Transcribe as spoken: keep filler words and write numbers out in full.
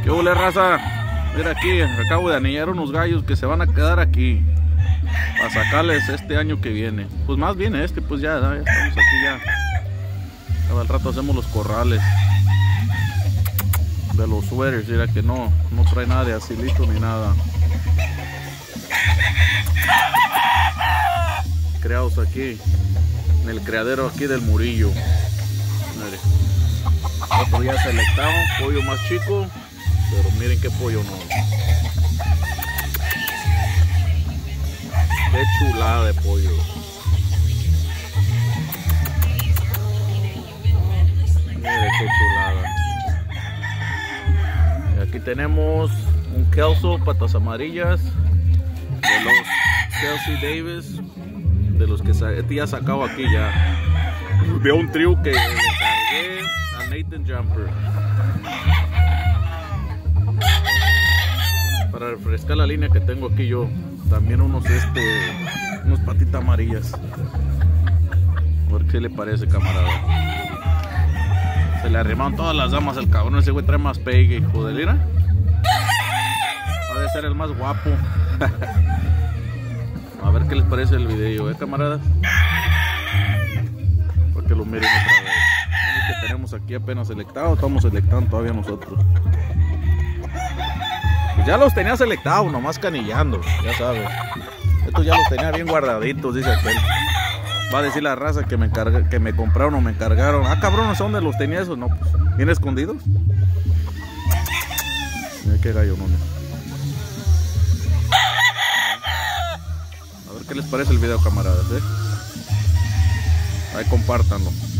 ¿Qué huele, raza? Mira aquí, acabo de anillar unos gallos que se van a quedar aquí para sacarles este año que viene. Pues más bien este, pues ya, ya estamos aquí ya. Al rato hacemos los corrales de los suéteres. Mira que no, no trae nada de asilito ni nada. Creados aquí en el criadero aquí del Murillo. Mire. Otro ya selectado, pollo más chico, pero miren qué pollo no. Qué chulada de pollo. Mire qué chulada. Y aquí tenemos un Kelso, patas amarillas, de los Kelsey Davis, de los que este ya sacado aquí ya. Veo un trío que le cargué a Nathan Jumper para refrescar la línea que tengo aquí yo. También unos este unos patitas amarillas. A ver qué le parece, camarada. Se le arrimaron todas las damas al cabrón. Ese güey trae más pegue, hijo de lira. Ha de ser el más guapo. A ver qué les parece el video, eh, camaradas. Para que lo miren otra vez. Es que tenemos aquí apenas selectado. Estamos selectando todavía nosotros. Pues ya los tenía selectados, nomás canillando, ya sabes. Estos ya los tenía bien guardaditos, dice aquel. Va a decir la raza que me encarga, que me compraron o me encargaron. Ah, cabrón, no sé dónde los tenía esos, no, pues, bien escondidos. Mira qué gallonones. A ver qué les parece el video, camaradas, eh. Ahí compártanlo.